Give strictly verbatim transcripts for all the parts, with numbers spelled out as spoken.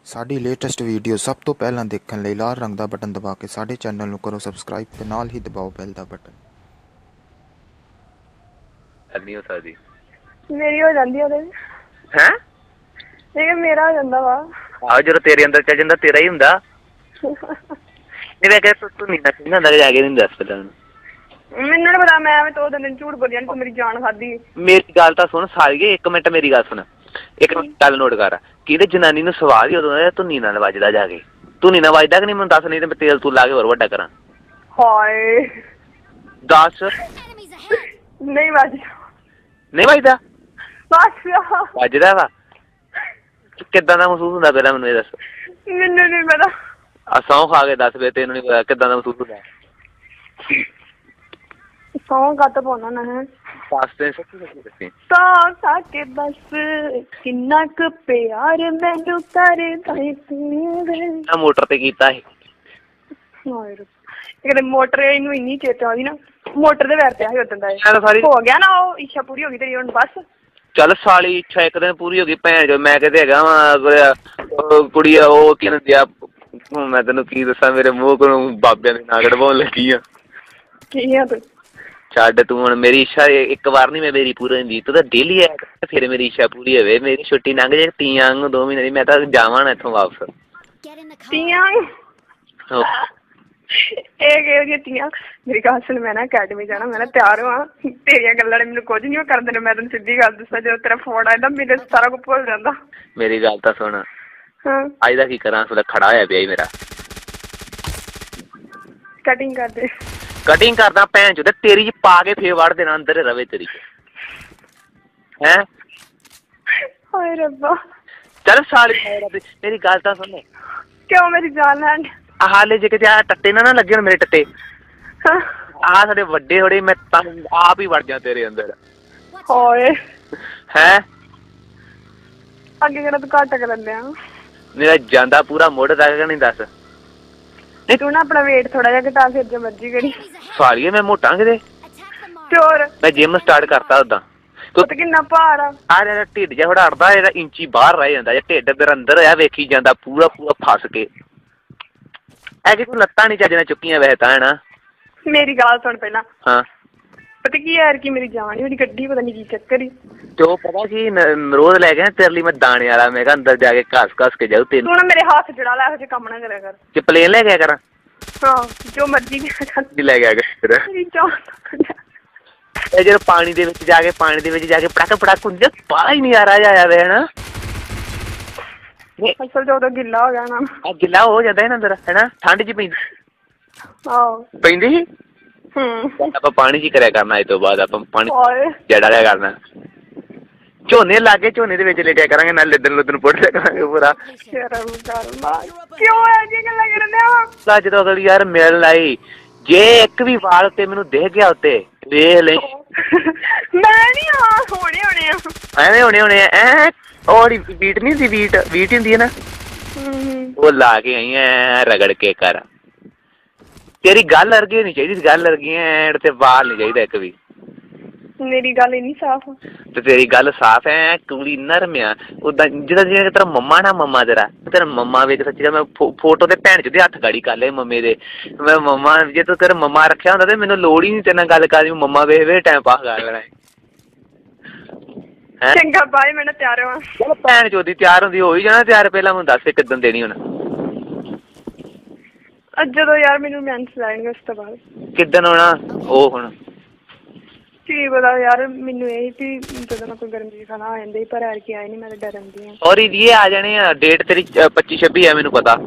ਸਾਡੀ latest video ਸਭ ਤੋਂ ਪਹਿਲਾਂ ਦੇਖਣ ਲਈ ਲਾਲ ਰੰਗ ਦਾ ਬਟਨ ਦਬਾ ਕੇ ਸਾਡੇ ਚੈਨਲ ਨੂੰ ਕਰੋ ਸਬਸਕ੍ਰਾਈਬ ਤੇ ਨਾਲ ਹੀ ਦਬਾਓ ਬੈਲ ਦਾ ਬਟਨ। नहीं हो सकती मेरी हो जाती है हैं लेकिन मेरा हो जाता वा आ जो तेरे अंदर चल जांदा तेरा ही हुंदा नहीं मैं कह तू नहीं ना ना जाके नहीं दस पता ਮੈਨੂੰ ਨਹੀਂ ਪਤਾ ਮੈਂ तो दिन झूठ बोलिया तू मेरी जान खादी मेरी गल तां सुन सारी एक मिनट मेरी गल सुन एक गल नोट कर कि जनानी नूं सवाल ही उदों धुनी नाल वजदा जाके धुनी नाल वजदा कि नहीं मैनूं दस नहीं ते मैं तेल तूल ला के होर वड्डा करां हाय दस नहीं वज नहीं वजदा बस वजदा वा किदां दा महसूस हुंदा पहला मैनूं दस मैनूं नहीं पता आ सौं खा के दस वे तैनूं नहीं पता किदां दा महसूस हुंदा सौ का तो पाना ना है पास्ते सच्ची सच्ची दसी ता साके बस किन्ना क प्यार मैनू करदा है तू ना मोटर ते कीता है हाय रे मोटर इनू इन्नी चेता आदी ना मोटर दे वैर पे है उदन दा चल सारी हो गया ना ओ इच्छा पूरी हो गई तेरी हुन बस चल साली इच्छा एक दिन पूरी हो गई भैन जो मैं कहते हैगा वा कुड़ी ओ की न दिया मैं तेनू की दसा मेरे मुंह कोलों बाबे ने ना कढवाउण लगी आ की है तू छड़ तू हुण मेरी इच्छा एक बार नहीं मैं मेरी पूरी होंदी तू तो डेली है फिर मेरी इच्छा पूरी होवे मेरी छुट्टी लंघ जाए तियां वांगू दो महीने दी मैं तां जावां ना इत्थों वापस तियां एक एक तियां मेरी गल सुन मैं ना अकैडमी जाना मैं ना तैयार हुआ तेरियां गल्लां ने मैनूं कुछ नहीं करदे मैं तैनूं सीधी गल दस्सां जो तेरा फोन आया मेरे सारा कुछ भुल जांदा मेरी गल तां सुन हां अज दा की करां थोड़ा खड़ा होया पिया मेरा कटिंग कर दे कटिंग करदा भैन चोद तेरी च पा के फेर वड़ देना अंदर रवे तेरी हैं हाय रब्बा चल साली मेरी गल तां सुन क्यों मेरी जान लैंड हाले जे किते टट्टे ना ना लगे मेरे टट्टे आ साडे वड्डे थोड़े मैं आप ही वड़ जा तेरे अंदर हाय हैं अगे केड़ा तू घट कर लैंदे मेरा जांदा पूरा मोड़ तक नहीं दस तू ना अपना वेट थोड़ा जा घटा फिर जो मर्जी करी सालिए मैं मोटा किते ते और मैं जिम स्टार्ट करता उदा तो किन्ना भार आ आ जेड़ा ढिड जा थोड़ा अड़दा जेड़ा इंची बाहर रह जांदा जे ढिड अंदर अंदर होया वेखी जांदा पूरा पूरा फस के ऐ कि तू लत्तां नहीं चजना चुक्कियां वैसे तां है ना मेरी गल सुन पहला हां पता की यार की मेरी जान ही मेरी गड्डी पता नहीं की चक्कर ही तो पता की रोज ले गए तेरे लिए मैं दाने वाला मैं अंदर जाके घस घस के जाऊं तेन तू ना मेरे हाथ जड़ा ला हो काम ना करा कर कि प्लेन ले गया करा हां जो मर्जी कर ले गया कर मेरी जान ए जरा पानी दे विच जाके पानी दे विच जाके पड़क पड़क हुंदे बड़ा ही नजारा आया वे है ना असल जो तो गिल्ला हो गया ना आ गिल्ला हो जाता है ना अंदर है ना ठंड च पैंदी हां पैंदी ही हम्म ਆਪਾਂ ਪਾਣੀ ਜੀ ਕਰਿਆ ਕਰਨਾ ਇਸ ਤੋਂ ਬਾਅਦ ਆਪਾਂ ਪਾਣੀ ਜੜਾ ਲਿਆ ਕਰਨਾ ਝੋਨੇ ਲਾਗੇ ਝੋਨੇ ਦੇ ਵਿੱਚ ਲੇਟਿਆ ਕਰਾਂਗੇ ਨਾਲ ਲੱਦਣ ਲੱਦਣ ਪੁੱਟ ਲਿਆ ਕਰਾਂਗੇ ਪੂਰਾ ਸ਼ਰਮ ਕਰ ਮਾ ਕਿਉਂ ਐ ਜੀ ਗੱਲਾਂ ਕਰਦੇ ਆ ਅੱਜ ਤੋਂ ਅਗਲੀ ਯਾਰ ਮਿਲ ਆਈ ਜੇ ਇੱਕ ਵੀ ਵਾਲ ਉੱਤੇ ਮੈਨੂੰ ਦੇਖ ਗਿਆ ਉੱਤੇ ਵੇਖ ਲੈ ਮੈਂ ਨਹੀਂ ਆ ਹੋਣੇ ਹੋਣੇ ਆ ਐਵੇਂ ਹੋਣੇ ਹੋਣੇ ਐ ਔਰ ਬੀਟ ਨਹੀਂ ਸੀ ਬੀਟ ਬੀਟ ਹੁੰਦੀ ਹੈ ਨਾ ਉਹ ਲਾ ਕੇ ਆਈ ਐ ਰਗੜ ਕੇ ਕਰ तेरी गल अर्गी नहीं चाहिए गल अर्गी है ते वाल नहीं चाहिए एक भी मेरी गल नहीं साफ ते तेरी गल साफ है कुड़ी नरम है उदा जिदा जिदा तेरा मम्मा ना मम्मा तेरा तेरा मम्मा वेख सच्ची मैं फोटो ते भैन चोद हत्थ गाड़ी कर ले मम्मी दे मैं मम्मा जे तू तेरा मम्मा रखिया हुंदा ते मैनूं लोड़ ही नहीं तेरे नाल गल करनी मम्मा वे वे टाइम पास कर लेना है चंगा बाय मैं तैयार हां चल भैन चोद दी तैयार हुंदी होई जाना तैयार पहला मैनूं दस किदन देनी हुण ਜਦੋਂ ਯਾਰ ਮੈਨੂੰ ਮੈਂਸ ਲਾਏਂਗੇ ਉਸ ਤੋਂ ਬਾਅਦ ਕਿਦਨ ਹੋਣਾ ਉਹ ਹੁਣ ਕੀ ਪਤਾ ਯਾਰ ਮੈਨੂੰ ਇਹ ਵੀ ਜਦੋਂ ਕੋਈ ਗਰਮੀ ਖਾਣਾ ਆ ਜਾਂਦਾ ਹੀ ਪਰ ਯਾਰ ਕੀ ਆਏ ਨਹੀਂ ਮੈਂ ਤਾਂ ਡਰਦੀ ਆ ਔਰ ਇਹ ਆ ਜਾਣੇ ਆ ਡੇਟ ਤੇਰੀ ਪੱਚੀ ਛੱਬੀ ਹੈ ਮੈਨੂੰ ਪਤਾ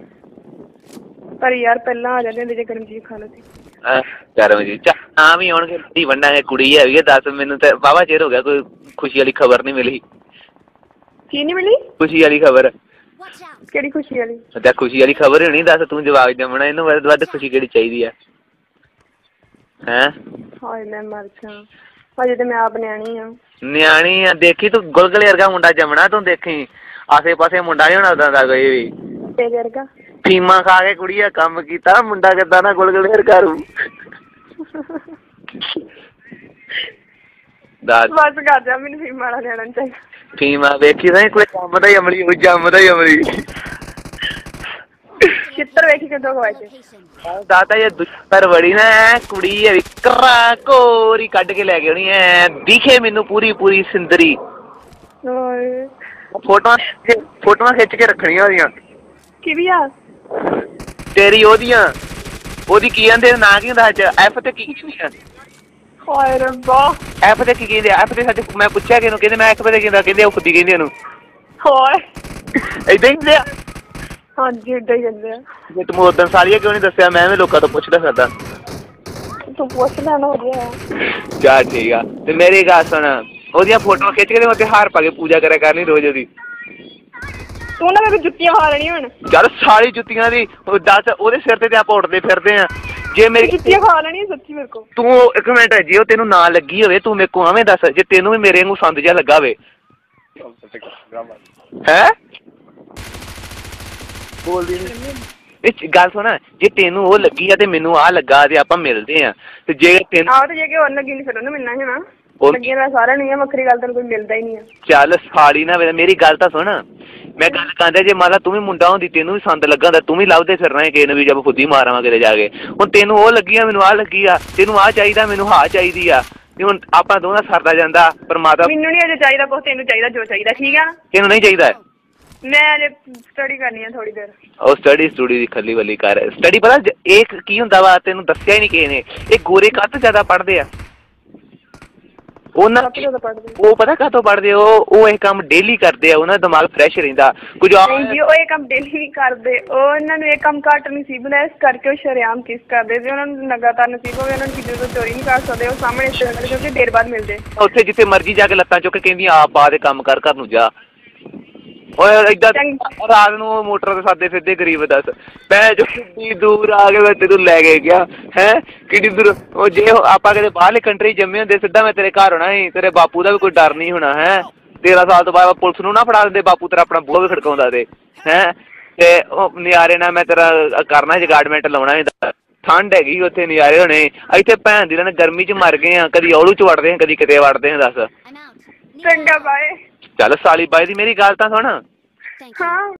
ਪਰ ਯਾਰ ਪਹਿਲਾਂ ਆ ਜਾਂਦੇ ਹੁੰਦੇ ਜੇ ਗਰਮ ਚੀਜ਼ ਖਾ ਲਓ ਤੇ ਗਰਮ ਜੀ ਹਾਂ ਵੀ ਆਉਣਗੇ ਢੀ ਵੰਡਾਂਗੇ ਕੁੜੀ ਹੈਗੀ ਆ ਦੱਸ ਮੈਨੂੰ ਤੇ ਵਾਹਵਾ ਚਿਰ ਹੋ ਗਿਆ ਕੋਈ ਖੁਸ਼ੀ ਵਾਲੀ ਖਬਰ ਨਹੀਂ ਮਿਲੀ ਕੀ ਨਹੀਂ ਮਿਲੀ ਖੁਸ਼ੀ ਵਾਲੀ ਖਬਰ ਕਿਹੜੀ ਖੁਸ਼ੀ ਵਾਲੀ ਤੇ ਖੁਸ਼ੀ ਵਾਲੀ ਖਬਰ ਹੋਣੀ ਦੱਸ ਤੂੰ ਜਵਾਬ ਦੇਵਣਾ ਇਹਨੂੰ ਵੱਧ ਵੱਧ ਖੁਸ਼ੀ ਕਿਹੜੀ ਚਾਹੀਦੀ ਆ ਹੈਂ ਹਾਏ ਮੈਂ ਮਰ ਜਾ ਹਜੇ ਤੇ ਮੈਂ ਆਪ ਨਿਆਣੀ ਆ ਨਿਆਣੀ ਆ ਦੇਖੀ ਤੂੰ ਗੁਲਗਲੇ ਵਰਗਾ ਮੁੰਡਾ ਜੰਮਣਾ ਤੂੰ ਦੇਖੀ ਆਸੇ ਪਾਸੇ ਮੁੰਡਾ ਨਹੀਂ ਹੋਣਾ ਉਦਾਂ ਦਾ ਕੋਈ ਵੀ ਤੇਰੇ ਵਰਗਾ ਫੀਮਾ ਖਾ ਕੇ ਕੁੜੀਆ ਕੰਮ ਕੀਤਾ ਮੁੰਡਾ ਕਿੱਦਾਂ ਨਾ ਗੁਲਗਲੇ ਵਰਗਾ ਰੂ ਬਸ ਕਰ ਜਾ ਮੈਨੂੰ ਫੀਮਾ ਵਾਲਾ ਲੈਣਾ ਚਾਹੀਦਾ ਫੀਮਾ ਵੇਖੀ ਤਾਂ ਕੋਈ ਜੰਮਦਾ ਹੀ ਅਮਲੀ ਉਹ ਜੰਮਦਾ ਹੀ ਅਮਲੀ ਚਿੱਤਰ ਵੇਖੀ ਕਿਦੋਂ ਗਵਾਚੇ ਦਾਤਾ ਇਹ ਦੁਸ਼ਤਰ ਬੜੀ ਨਾ ਕੁੜੀ ਹੈ ਵਿਕਰਾ ਕੋਰੀ ਕੱਢ ਕੇ ਲੈ ਕੇ ਆਉਣੀ ਐ ਦਿਖੇ ਮੈਨੂੰ ਪੂਰੀ ਪੂਰੀ ਸਿੰਦਰੀ ਓਏ ਫੋਟੋਆਂ ਫੋਟੋਆਂ ਖਿੱਚ ਕੇ ਰੱਖਣੀਆਂ ਉਹਦੀਆਂ ਕਿਵੇਂ ਆ ਤੇਰੀ ਉਹਦੀਆਂ ਉਹਦੀ ਕੀ ਕਹਿੰਦੇ ਨਾਂ ਕੀ ਹੁੰਦਾ ਅੱਜ ਐਫ ਤੇ ਕੀ ਕਹਿੰਦੇ ਆ ਹਾਏ ਰੱਬਾ ਐਫ ਤੇ ਕੀ ਕਹਿੰਦੇ ਐਫ ਤੇ ਸਾਡੇ ਮੈਂ ਪੁੱਛਿਆ ਕਿ ਇਹਨੂੰ ਕਹਿੰਦੇ ਮੈਂ ਐਫ ਤੇ ਕਹਿੰਦਾ ਕਹਿੰਦੇ ਉਹ ਖੁੱਦੀ ਕਹਿੰਦੇ ਇਹਨੂੰ ਹਾਏ ਏਦਾਂ ਹੀ ਕਹਿੰਦੇ ਆ ਹਾਂਜੀ ਏਦਾਂ ਹੀ ਕਹਿੰਦੇ ਆ ਜੇ ਤੂੰ ਉਦੋਂ ਸਾਰੀਆਂ ਕਿਉਂ ਨਹੀਂ ਦੱਸਿਆ ਮੈਂ ਵੀ ਲੋਕਾਂ ਤੋਂ ਪੁੱਛਦਾ ਫਿਰਦਾ ਤੂੰ ਪੁੱਛ ਲੈਣਾ ਹੋ ਗਿਆ ਚੱਲ ਠੀਕ ਆ ਤੇ ਮੇਰੀ ਗੱਲ ਸੁਣ ਉਹਦੀਆਂ ਫੋਟੋਆਂ ਖਿੱਚ ਕੇ ਉੱਤੇ ਹਾਰ ਪਾ ਕੇ ਪੂਜਾ ਕਰਿਆ ਕਰਨੀ ਰੋਜ਼ ਉਹਦੀ ਤੂੰ ਨਾ ਮੇਰੇ ਜੁੱਤੀਆਂ ਖਾ ਲੈਣੀ ਹੁਣ ਚੱਲ ਸਾਰੀ ਜੁੱਤੀਆਂ ਦੀ ਦੱਸ ਉਹਦੇ ਸਿਰ ਤੇ ਆਪਾਂ ਉੱਡਦੇ ਫਿਰਦੇ ਆ ਜੇ ਮੇਰੀ ਜੁੱਤੀਆਂ ਖਾ ਲੈਣੀ ਸੱਚੀ ਮੇਰੇ ਕੋ ਤੂੰ ਇੱਕ ਮਿੰਟ ਜੇ ਉਹ ਤੈਨੂੰ ਨਾ ਲੱਗੀ ਹੋਵੇ ਤੂੰ ਮੇਰੇ ਕੋ ਐਵੇਂ ਦੱਸ ਜੇ ਤੈਨੂੰ ਵੀ ਮੇਰੇ ਵਾਂਗੂ ਸੰਦ ਜਿਹਾ ਲੱਗਾ ਹੋਵੇ ਹੈ ਬੋਲਦੀ ਇਹ ਗੱਲ ਸੁਣ ਜੇ ਤੈਨੂੰ ਉਹ ਲੱਗੀ ਆ ਤੇ ਮੈਨੂੰ ਆਹ ਲੱਗਾ ਤੇ ਆਪਾਂ ਮਿਲਦੇ ਆ ਤੇ ਜੇ ਤੈਨੂੰ ਆਹ ਤੇ ਜੇ ਕਿ ਹੋਰ ਲੱਗੀ ਨਹੀਂ ਫਿਰ ਉਹਨੂੰ ਮਿਲਣਾ ਹੈ ਨਾ ਲੱਗੀ ਨਾ ਸਾਰਾ ਨਹੀਂ ਆ ਵੱਖਰੀ ਗੱਲ ਤੈਨੂੰ ਕੋਈ ਮਿਲਦਾ ਹੀ ਨਹੀਂ ਆ ਚੱਲ ਸਾਲੀ ਨਾ ਮੇਰੀ ਗੱਲ ਤਾਂ ਸੁਣ ਮੈਂ ਗੱਲ ਕਰਦਾ ਜੇ ਮਾਤਾ ਤੂੰ ਵੀ ਮੁੰਡਾ ਹੁੰਦੀ ਤੈਨੂੰ ਵੀ ਸੰਦ ਲੱਗਾ ਹੁੰਦਾ ਤੂੰ ਵੀ ਲੱਭਦੇ ਫਿਰਨਾ ਕਿਸੇ ਨੂੰ ਵੀ ਜਦ ਖੁਦ ਹੀ ਮਾਰਾਂਵਾ ਕਿਤੇ ਜਾ ਕੇ ਹੁਣ ਤੈਨੂੰ ਉਹ ਲੱਗੀ ਆ ਮੈਨੂੰ ਆਹ ਲੱਗੀ ਆ ਤੈਨੂੰ ਆਹ ਚਾਹੀਦਾ ਮੈਨੂੰ ਆਹ ਚਾਹੀਦੀ ਆ ਤੇ ਹੁਣ ਆਪਾਂ ਦੋਨਾਂ ਸਰਦਾ ਜਾਂਦਾ ਪਰ ਮਾਤਾ ਮੈਨੂੰ ਨਹੀਂ ਅਜੇ ਚਾਹੀਦਾ ਕੁਛ ਤੈਨੂੰ ਚਾਹੀਦਾ ਜੋ ਚਾਹੀਦਾ ਠੀਕ ਆ ਤੈਨੂੰ ਨਹੀਂ ਚਾਹੀਦਾ ਮੈਂ ਅਜੇ ਸਟੱਡੀ ਕਰਨੀ ਆ ਥੋੜੀ ਦੇਰ ਉਹ ਸਟੱਡੀ ਸਟੂਡੀ ਦੀ ਖੱਲੀ ਵੱਲੀ ਕਰ ਸਟੱਡੀ ਪਤਾ ਇਹ ਕੀ ਹੁੰਦਾ ਵਾ ਤੈਨੂੰ ਦੱਸਿਆ ਹੀ ਨਹੀਂ ਕਿਸੇ ਨੇ ਇਹ ਗੋਰੇ ਕਾਹਤੋਂ ਜ਼ਿਆਦਾ ਪੜ੍ਹਦੇ ਆ ਉਹਨਾਂ ਉਹ ਪਤਾ ਕਾਹਤੋਂ ਪੜ੍ਹਦੇ ਉਹ ਉਹ ਇਹ ਕੰਮ ਡੇਲੀ ਕਰਦੇ ਆ ਉਹਨਾਂ ਦਾ ਦਿਮਾਗ ਫਰੈਸ਼ ਰਹਿੰਦਾ ਕੁਝ ਨਹੀਂ ਜੀ ਉਹ ਇਹ ਕੰਮ ਡੇਲੀ ਨਹੀਂ ਕਰਦੇ ਉਹ ਇਹਨਾਂ ਨੂੰ ਇਹ ਕੰਮ ਘੱਟ ਨਸੀਬ ਹੁੰਦਾ ਇਸ ਕਰਕੇ ਉਹ ਸ਼ਰੇਆਮ ਕਿਸ ਕਰਦੇ ਜੇ ਉਹਨਾਂ ਨੂੰ ਲਗਾਤਾਰ ਨਸੀਬ ਹੋਵੇ ਉਹਨਾਂ ਨੂੰ ਕਿਸੇ ਤੋਂ ਚੋਰੀ ਨਹੀਂ ਕਰ ਸਕਦੇ ਉਹ ਸਾਹਮਣੇ ਇਸ ਤਰ੍ਹਾਂ ਕਿਉਂਕਿ ਦੇਰ ਬਾਅਦ ਮਿਲਦੇ ਉੱਥੇ ਜਿੱਥੇ ਮਰਜ਼ੀ ਜਾ ਕੇ ਲੱਤਾਂ ਚੁੱਕ ਕੇ ਕਹਿੰਦੀਆਂ ਆਪ ਬਾਅਦ ਕੰਮ ਕਰ ਘਰ ਨੂੰ ਜਾ ਓਏ ਏਦਾਂ ਰਾਤ ਨੂੰ ਮੋਟਰ ਤੇ ਸਾਦੇ ਫਿਰਦੇ ਗਰੀਬ ਦੱਸ ਮੈਂ ਜੋ ਕਿੰਨੀ ਦੂਰ ਆ ਕੇ ਮੈਂ ਤੈਨੂੰ ਲੈ ਕੇ ਗਿਆ ਹੈ ਕਿੰਨੀ ਦੂਰ ਉਹ ਜੇ ਆਪਾਂ ਕਿਤੇ ਬਾਹਰਲੇ ਕੰਟਰੀ ਜੰਮੇ ਹੁੰਦੇ ਸਿੱਧਾ ਮੈਂ ਤੇਰੇ ਘਰ ਹੋਣਾ ਸੀ ਤੇਰੇ ਬਾਪੂ ਦਾ ਵੀ ਕੋਈ ਡਰ ਨਹੀਂ ਹੋਣਾ ਹੈ ਤੇਰਾਂ ਸਾਲ ਤੋਂ ਬਾਅਦ ਪੁਲਿਸ ਨੂੰ ਨਾ ਫੜਾ ਦਿੰਦੇ ਬਾਪੂ ਤੇਰਾ ਆਪਣਾ ਬੂਹਾ ਵੀ ਖੜਕਾਉਂਦਾ ਤੇ ਹੈ ਤੇ ਉਹ ਨਿਆਰੇ ਨਾਲ ਮੈਂ ਤੇਰਾ ਕਰਨਾ ਜਗਾਰਡਮੈਂਟ ਲਾਉਣਾ ਸੀ ਠੰਡ ਹੈਗੀ ਉੱਥੇ ਨਜ਼ਾਰੇ ਹੋਣੇ ਇੱਥੇ ਭੈਣ ਦੀ ਨਾ ਗਰਮੀ ਚ ਮਰ ਗਏ ਆ ਕਦੀ ਔਲੂ ਚ ਵੜਦੇ ਆ ਕਦੀ ਕਿਤੇ ਵੜਦੇ ਆ ਦੱਸ ਚੰਗਾ ਬਾਏ ਚੱਲ ਸਾਲੀ ਬਾਈ ਦੀ ਮੇਰੀ ਗੱਲ ਤਾਂ ਸੁਣ ਹਾਂ